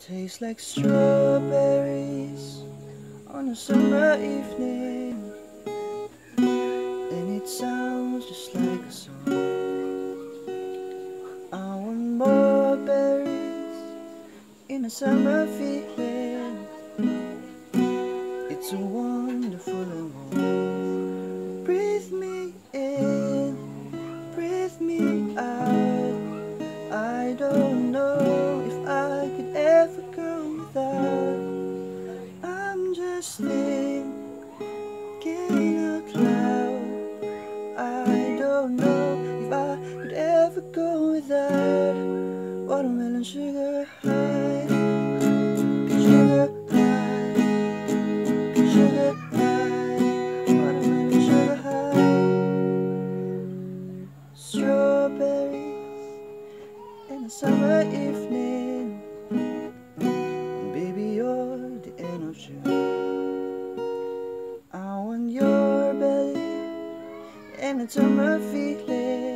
Tastes like strawberries on a summer evening, and it sounds just like a song. I want more berries in a summer feeling. It's so wonderful and warm. Breathe me in, breathe me out. I don't know if I could ever go without. I'm just thinking out loud. I don't know if I could ever go without watermelon sugar high, sugar high, sugar high, watermelon sugar high, strawberries in a summer evening. Baby, you're the end of June. I want your belly and a summer feeling.